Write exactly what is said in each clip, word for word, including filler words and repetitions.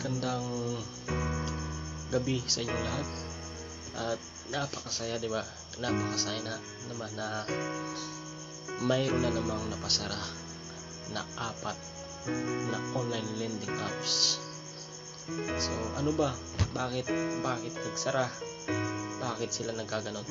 Magandang gabi sa inyong lahat. At napakasaya, di ba? Napakasaya na naman na mayroon na namang napasara na apat na online lending apps. So, ano ba? Bakit bakit nagsara? Bakit sila nagkaganon?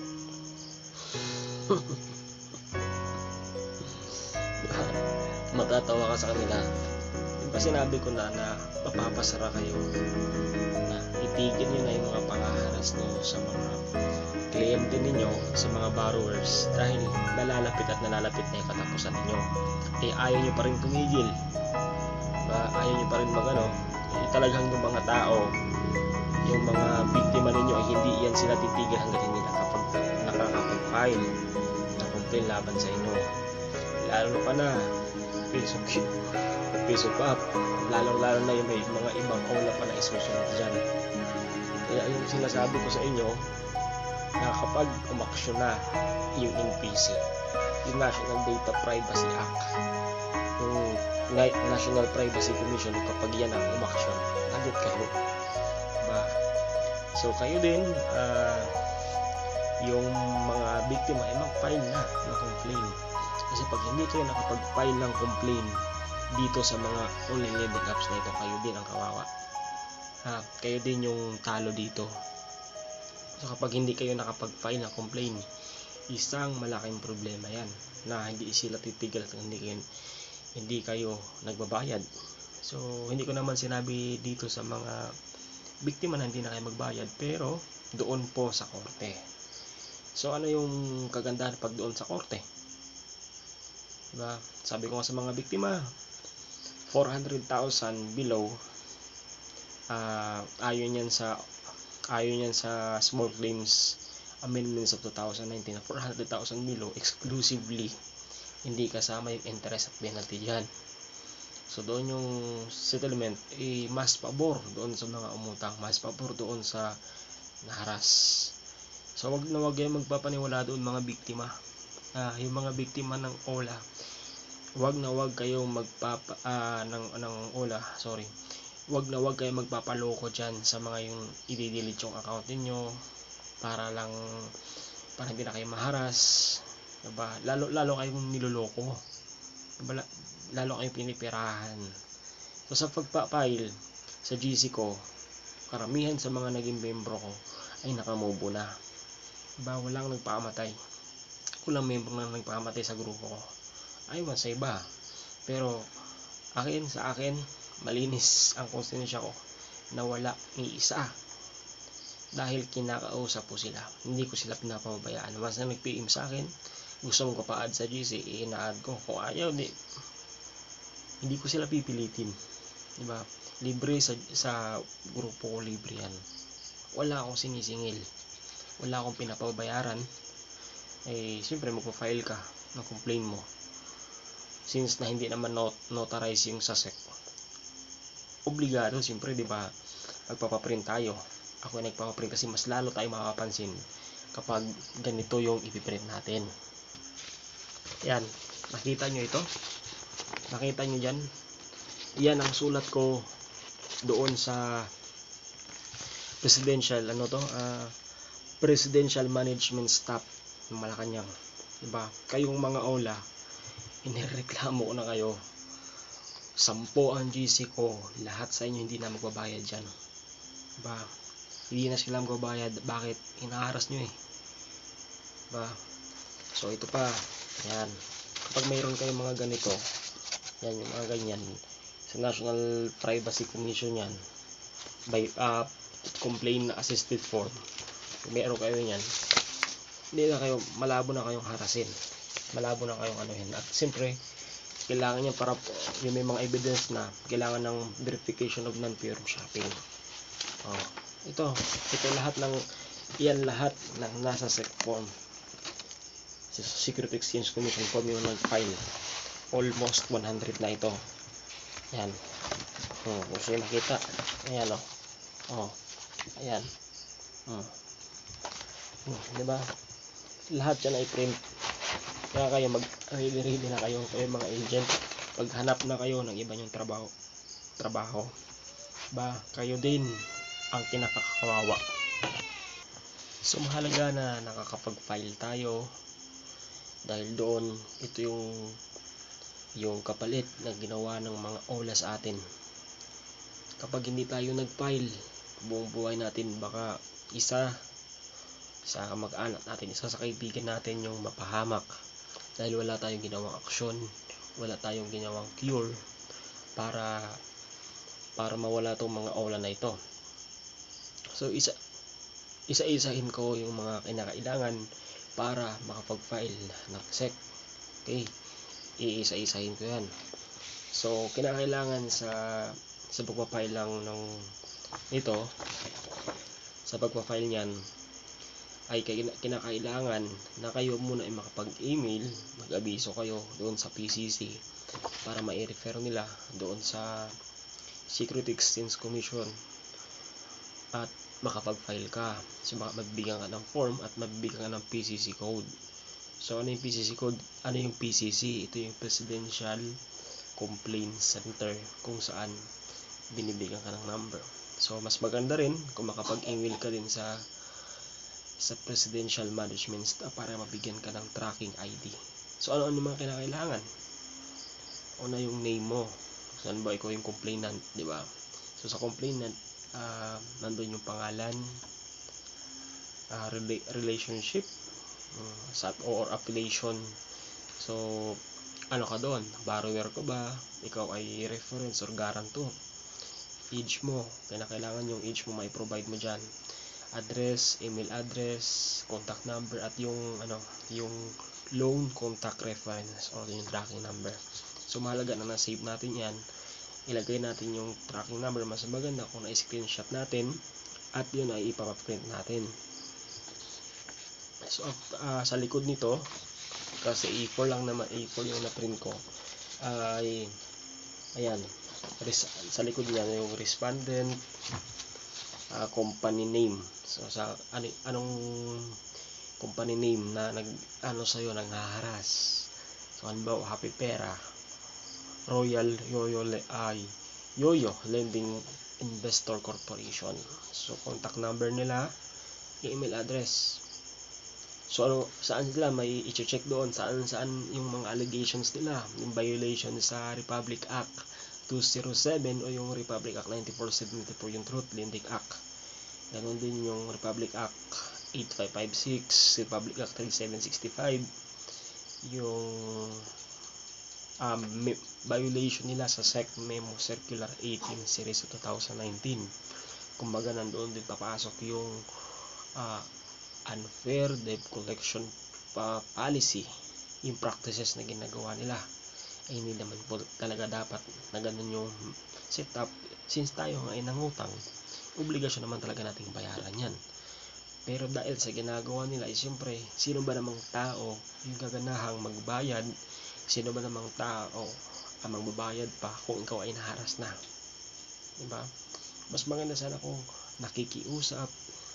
Matatawa ka sa kanila. Diba sinabi ko na na mapapasara kayo, na itigil nyo na yung mga pangaharas nyo sa mga kliyente ninyo, sa mga borrowers, dahil nalalapit at nalalapit na yung katapusan ninyo. Eh ayaw nyo pa rin tumigil, diba? Ayaw nyo pa rin magano, eh, talagang yung mga tao, yung mga biktima ninyo ay hindi yan sila titigil hanggang hindi nakapag, nakakapag-file na complaint laban sa inyo. Lalo pa na Facebook Facebook up, lalong-lalo na yung may mga ibang ola pa na isusunod dyan. Kaya yung sinasabi ko sa inyo, na kapag umaksyon na yung N P C, yung National Data Privacy Act, yung National Privacy Commission, kapag yan ang umaksyon, agad kayo, diba? So kayo din, uh, yung mga biktima ay mag-file na ng complaint. Kasi pag hindi kayo nakapag-file ng complaint dito sa mga online lending apps na ito, kayo din ang kawawa. Ha, kayo din yung talo dito. So kapag hindi kayo nakapag-file ng complaint, isang malaking problema yan, na hindi sila titigil at hindi kayo, hindi kayo nagbabayad. So hindi ko naman sinabi dito sa mga biktima na hindi na kayo magbayad, pero doon po sa korte. So ano yung kagandahan pag doon sa korte? Diba? Sabi ko nga sa mga biktima, four hundred thousand below, uh, ayon yan sa ayon yan sa Small Claims Amendments of two thousand nineteen, na four hundred thousand below exclusively, hindi kasama yung interest at penalty dyan. So doon yung settlement eh, mas pabor doon sa mga umutang, mas pabor doon sa naharas. So wag na wag kayong magpapaniwala doon mga biktima. Ah, yung mga biktima ng O L A, wag na wag kayong magpapa ah, ng ng O L A, sorry. Wag na wag kayong magpapaloko diyan sa mga yung i-delete yung account niyo para lang para hindi na kayo maharas, diba? Lalo lalo kayong niloloko. Diba? Lalo kayong pinipirahan. So sa pagpa-file sa G C ko, karamihan sa mga naging membro ko ay nakamobo na. Diba? Walang nagpakamatay. Kulang membro na nagpakamatay sa grupo ko. Aywan sa iba. Pero akin, sa akin, malinis ang konsensya ko na wala ni isa. Dahil kinakausap po sila. Hindi ko sila pinapabayaan. Once na nag-P M sa akin, gusto mong pa-add sa G C, i-add ko. Kung ayaw, di, hindi ko sila pipilitin. Diba? Libre sa, sa grupo ko, libre yan. Wala akong sinisingil. Wala akong pinapabayaran. Eh, siyempre magpa-file ka ng complaint mo. Since na hindi naman not notarize yung sa S E C, obligado, siyempre, di ba, magpapaprint tayo. Ako ay nagpapaprint kasi mas lalo tayo makapansin kapag ganito yung ipiprint natin. Yan, nakita nyo ito? Nakita nyo dyan? Yan ang sulat ko doon sa presidential, ano to, uh, presidential management staff ng Malacanang. Diba? Kayong mga O L A, inireklamo ko na kayo. Sampo ang G C ko, lahat sa inyo hindi na magbabayad dyan. Diba? Hindi na sila magbabayad. Bakit? Inaharas nyo eh. Diba? So ito pa, yan. Kapag mayroon kayong mga ganito, yan yung mga ganyan, sa National Privacy Commission yan, by uh, complaint assisted form, kung mayroon kayo yan, hindi na kayo, malabo na kayong harasin, malabo na kayong anuhin. At siyempre, kailangan niya para yung may mga evidence na kailangan ng verification of non-pure shopping. Oh, ito, ito lahat ng, yan lahat ng nasa S E C form, sa Security Exchange Commission form yung nag-file. Almost one hundred na ito. Yan. Oh, kung sa'yo makita, ayan o. Oh. Oh, ayan. Hmm. Hmm, diba? Lahat yan ay print. Kaya kayo mag ready ready na kayo, kayo mga agent, paghanap na kayo ng iba yung trabaho trabaho ba kayo din ang kinakakawawa. So mahalaga na nakakapag-file tayo dahil doon ito yung yung kapalit na ginawa ng mga O L A sa atin. Kapag hindi tayo nag-file buong buhay natin, baka isa sa mag-anak natin, isa sa kaibigan natin yung mapahamak dahil wala tayong ginawang aksyon, wala tayong ginawang cure para para mawala tong mga O L A na ito. So isa isa-isahin ko yung mga kinakailangan para makapag-file ng S E C. Okay, iisa-isahin ko yan. So kinakailangan sa sa pagpa-file lang ng ito, sa pagpa-file niyan ay kinakailangan na kayo muna ay makapag-email, mag-abiso kayo doon sa P C C para ma-refer nila doon sa Security Exchange Commission at makapag-file ka. So magbibigyan ka ng form at magbibigyan ka ng P C C code. So ano yung P C C code? Ano yung P C C? Ito yung Presidential Complaint Center kung saan binibigyan ka ng number. So mas maganda rin kung makapag-email ka din sa sa Presidential Management Staff para mabigyan ka ng tracking I D. So ano ano mga kinakailangan? Una yung name mo. Saan ba ikaw yung complainant, di ba? So sa complainant, uh, nandun yung pangalan, uh, rela relationship, uh, or affiliation. So ano ka doon? Borrower ka ba? Ikaw ay reference or guarantor? Age mo, kinakailangan yung age mo may provide mo dyan. Address, email address, contact number, at yung ano, yung loan contact reference or yung tracking number. So mahalaga na na-save natin yan. Ilagay natin yung tracking number. Mas maganda kung na-screenshot natin at yun ay ipapaprint natin. So uh, sa likod nito, kasi A four lang naman, A four yung na-print ko, ay ayan, sa likod niya yung respondent, uh, company name. So sa ano, anong company name na nag ano sa iyo nanghaharas. So halimbawa Happy Pera, Royal Yoyo ay Yoyo Lending Investor Corporation. So contact number nila, email address. So ano, saan sila may i-check doon, saan saan yung mga allegations nila, yung violation sa Republic Act two oh seven o yung Republic Act ninety-four seventy-four, yung Truth Lending Act. Ganon din yung Republic Act eighty-five fifty-six, Republic Act thirty-seven sixty-five, yung um, violation nila sa S E C Memo Circular eighteen series of two thousand nineteen. Kumbaga nandoon din papasok yung uh, unfair debt collection uh, policy, yung practices na ginagawa nila. Ay hindi naman po talaga dapat na ganun yung setup, since tayo nga ay nangutang, obligasyon naman talaga nating bayaran yan. Pero dahil sa ginagawa nila ay siyempre, sino ba namang tao yung gaganahang magbayad? Sino ba namang tao ang magbabayad pa kung ikaw ay naharas na? Diba? Mas maganda sana kung nakikiusap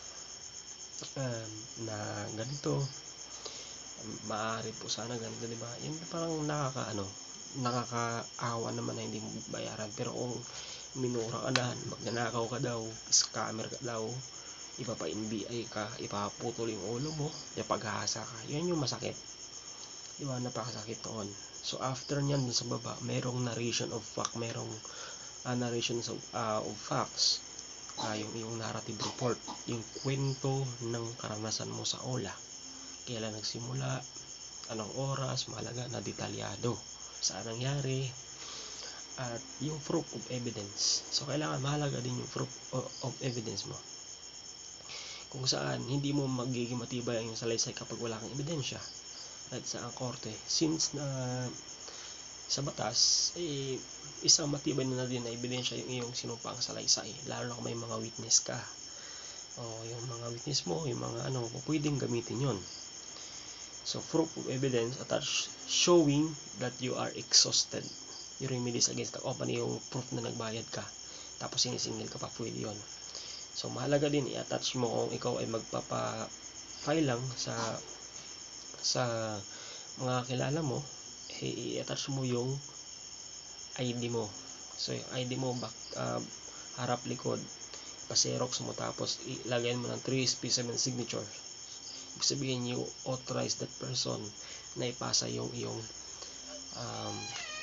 um, na ganito, maaari po sana ganito, diba? Yun parang nakakaano, nakakaawa naman na hindi mo bayaran. Pero kung minura ka na, magnanakaw ka daw, scammer ka daw, ipapa-N B I ka, ipaputol yung ulo mo, ipaghahasa ka, yun yung masakit, diba? Napakasakit noon. So after nyan dun sa baba, merong narration of fact, merong uh, narration of, uh, of facts, uh, yung, yung narrative report, yung kwento ng karanasan mo sa O L A, kailan nagsimula, anong oras, mahalaga na detalyado, saan nangyari, at yung proof of evidence. So kailangan mahalaga din yung proof of evidence mo, kung saan hindi mo magiging matibay ang salaysay kapag wala kang ebidensya. At sa ang korte, since na sa batas, eh, isang matibay na, na din na ebidensya yung iyong sinumpaang salaysay, lalo na kung may mga witness ka, o yung mga witness mo, yung mga ano, pwedeng gamitin yon. So proof of evidence attached showing that you are exhausted, yung remedies against the company, yung proof na nagbayad ka tapos sinisingil ka pa, pwede yun. So mahalaga din i-attach mo kung ikaw ay magpapa-file lang sa sa mga kilala mo, eh, i-attach mo yung I D mo. So yung I D mo, back, uh, harap likod, pa-xerox mo, tapos ilagyan mo ng three specimen signature. Ibig sabihin, you authorize that person na ipasa yung iyong um,